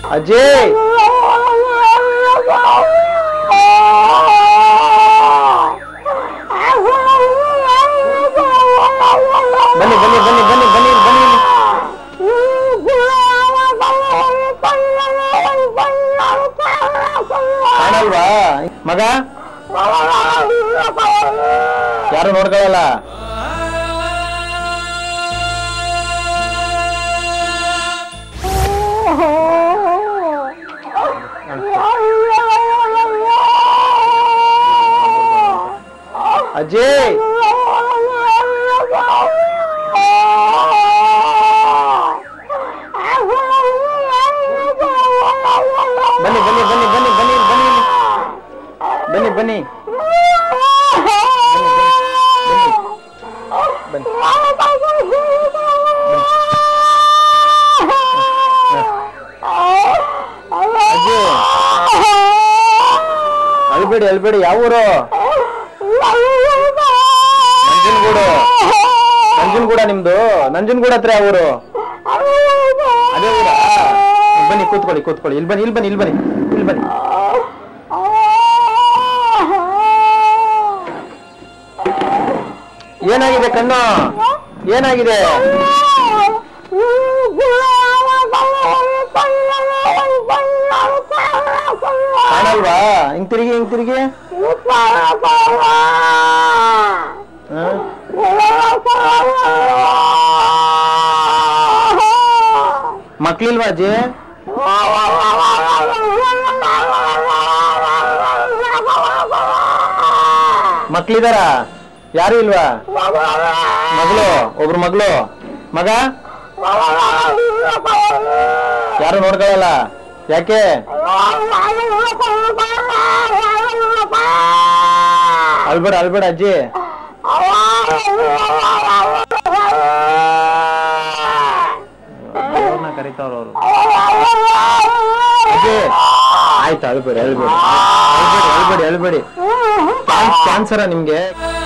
ಅಜಯ್ ಬನ್ನಿ ಬನ್ನಿ ಬನ್ನಿ ಬನ್ನಿ ಬನ್ನಿ ಬನ್ನಿ ಕಾಣಲ್ವಾ ಮಗ ಯಾರು ನೋಡ್ಕೊಳ್ಳಲ್ಲ ಅಜಯ್ ಬನ್ನಿ ಬನ್ನಿ ಬನ್ನಿ ಬನ್ನಿ ಬನ್ನಿ ಬನ್ನಿ ಬನ್ನಿ ಬನ್ನಿ ಅಜಯ್ ಅಳ್ಬೇಡಿ ಅಳ್ಬೇಡಿ ಯಾವ ಊರು ನಂಜನಗೂಡ ನಿಮ್ದು ನಂಜನಗೂಡ ಹತ್ರ ಯಾವ ಊರು ಅದೇ ಊರ ಬನ್ನಿ ಕೂತ್ಕೊಳ್ಳಿ ಕೂತ್ಕೊಳ್ಳಿ ಇಲ್ಲಿ ಬನ್ನಿ ಇಲ್ಲಿ ಬನ್ನಿ ಇಲ್ಲಿ ಬನ್ನಿ ಇಲ್ಲಿ ಬನ್ನಿ ಏನಾಗಿದೆ ಕಣ್ಣು ಏನಾಗಿದೆ ಕಾಣಲ್ವಾ ಹಿಂಗ್ ತಿರುಗಿ ಹಿಂಗ್ ತಿರುಗಿ ಮಕ್ಳಿಲ್ವಾ ಅಜ್ಜಿ ಮಕ್ಳಿದಾರ ಯಾರು ಇಲ್ವಾ ಮಗಳು ಒಬ್ರು ಮಗಳು ಮಗ ಯಾರು ನೋಡ್ಕೊಳ್ಳಲ್ಲ ಯಾಕೆ ಅಳ್ಬೇಡ ಅಳ್ಬೇಡ ಅಜ್ಜಿ ಕರೀತಾವ್ರ ಅವರು ಅಜ್ಜಿ ಆಯ್ತು ಅಳ್ಬೇಡಿ ಅಳ್ಬೇಡಿ ಅಳ್ಬೇಡಿ ಅಳ್ಬೇಡಿ ಕ್ಯಾನ್ಸರ ನಿಮ್ಗೆ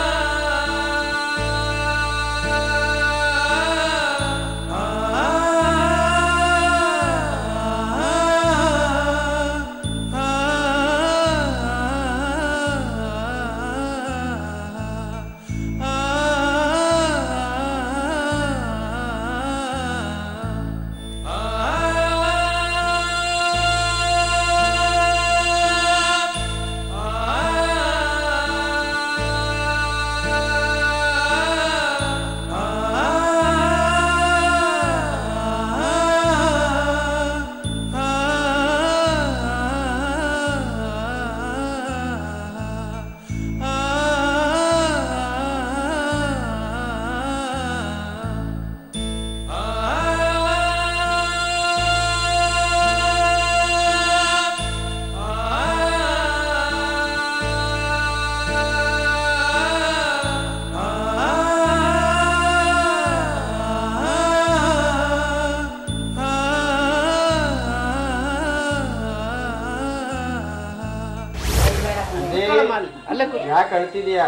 ಯಾಕೆ ಅಳ್ತಿದ್ಯಾ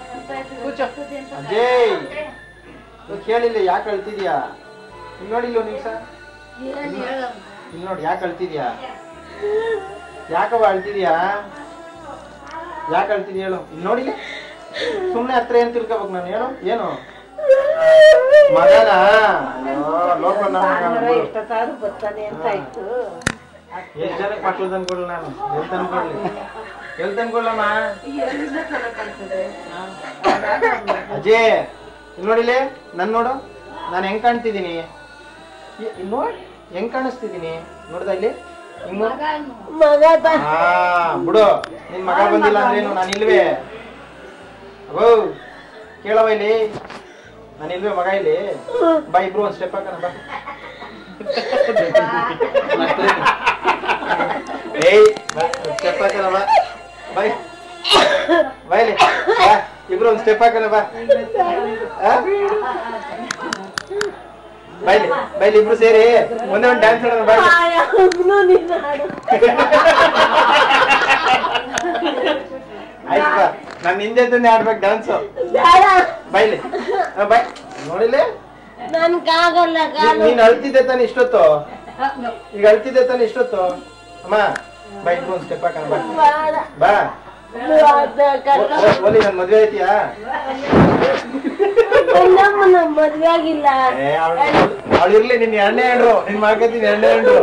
ಅಜಯ್ ಕೇಳಿಲ್ಲ ಯಾಕೆ ಅಳ್ತಿದ್ಯಾ ಇಲ್ಲಿ ನೋಡಿಲ್ಲ ನಿಮಿಷ ಇಲ್ಲಿ ನೋಡಿ ಯಾಕೆ ಅಳ್ತಿದ್ಯಾ ಯಾಕವ ಅಳ್ತಿದ್ಯಾ ಯಾಕೆ ಅಳ್ತಿದ್ಯಾ ಹೇಳು ಇಲ್ಲಿ ನೋಡಿ ಸುಮ್ನೆ ಹತ್ರ ಏನ್ ತಿಳ್ಕೊಬೇಕು ನಾನು ಹೇಳು ಏನು ಮಗನ ಎಷ್ಟು ಜನಕ್ಕೆ ಮಕ್ಳು ತಂದ್ಕೊಡ್ಲಿ ನಾನು ಎಲ್ಲಿ ತಂದ್ಕೊಡ್ಲಿ ಎಲ್ಲಿ ತಂದ್ಕೊಡ್ಲಮ್ಮ ಅಜಯ್ ಇಲ್ಲಿ ನೋಡಿಲೆ ನನ್ ನೋಡು ನಾನು ಹೆಂಗ್ ಕಾಣ್ತಿದ್ದೀನಿ ನೋಡಿ ಹೆಂಗ್ ಕಾಣಿಸ್ತಿದ್ದೀನಿ ನೋಡ್ದ ಇಲ್ಲಿ ಬಿಡು ನಿನ್ ಮಗ ಬಂದಿಲ್ಲ ಅಂದ್ರೇನು ನಾನು ಇಲ್ವೇ ಅಬೋ ಕೇಳವ ಇಲ್ಲಿ ನಾನು ಇಲ್ವೇ ಮಗ ಇಲ್ಲಿ ಬಾ ಇಬ್ರು ಒಂದ್ ಸ್ಟೆಪ್ ಹಾಕೋಣ ಬಾ ಏಯ್ ಸ್ಟೆಪ್ ಹಾಕೋಣ ಬಾ ಬಾಯ್ ಬಾಯ್ಲಿ ಇಬ್ರು ಒಂದ್ ಸ್ಟೆಪ್ ಹಾಕೋಣ ಬಾ ಬೈಲಿ ಬೈಲಿ ಇಬ್ರು ಸೇರಿ ಒಂದೇ ಒಂದು ಡ್ಯಾನ್ಸ್ ಆಡೋಣ ಬಾಯ್ ಆಯ್ತು ಬಾ ನಾನು ಹಿಂದೆ ತಂದೆ ಆಡ್ಬೇಕು ಡ್ಯಾನ್ಸು ಬೈಲಿ ಬಾಯ್ ನೋಡಿಲಿ ನೀನ್ ಅಳ್ತಿದ್ದೆ ತಾನೆ ಇಷ್ಟೊತ್ತು ಈಗ ಅಳ್ತಿದ್ದೆ ತಾನೆ ಇಷ್ಟೊತ್ತು ಅಮ್ಮ ಬಾ ಇಟ್ಕೊ ಒಂದ್ ಸ್ಟೆಪ್ ಹಾಕೋಣ ಬಾ ಓಲಿ ನನ್ ಮದ್ವೆ ಐತಿಯಾ ಮದ್ವೆ ಆಗಿಲ್ಲ ಅವಳು ಇರ್ಲಿ ನಿನ್ ಎರಡನೇ ಹೆಂಡ್ರು ನಿನ್ ಮಾಡ್ಕೊತೀನಿ ಎರಡನೇ ಹೆಂಡ್ರು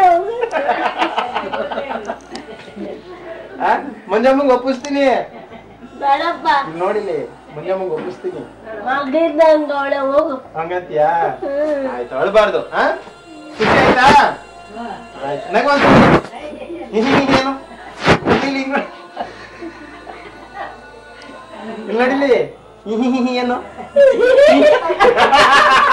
ಮಂಜಮ್ಮಂಗ್ ಒಪ್ಪಿಸ್ತೀನಿ ಬೇಡಪ್ಪ ನೋಡಿಲಿ ಮಂಜಮ್ಮಂಗ್ ಒಪ್ಪಿಸ್ತೀನಿ ಹೋಗು ಹಂಗಂತೀಯಾ ಆಯ್ತು ಅಳ್ಬಾರ್ದು ಖುಷಿ ಆಯ್ತಾ ಆಯ್ತು ನಗೊಂದು ಏನು ಇಲ್ಲಿ ನಡಿಲಿ ಏನು